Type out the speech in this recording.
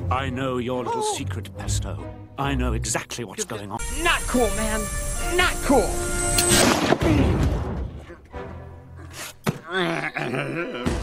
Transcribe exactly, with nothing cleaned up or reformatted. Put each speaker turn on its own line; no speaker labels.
I know your little oh. secret, Pesto. I know exactly what's going on.
Not cool, man. Not cool.